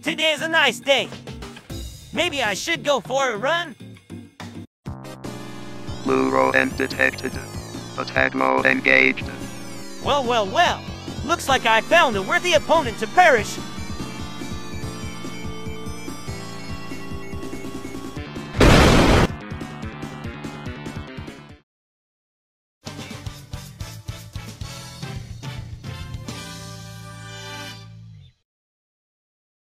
Today is a nice day. Maybe I should go for a run? Blue rodent detected. Attack mode engaged. Well. Looks like I found a worthy opponent to perish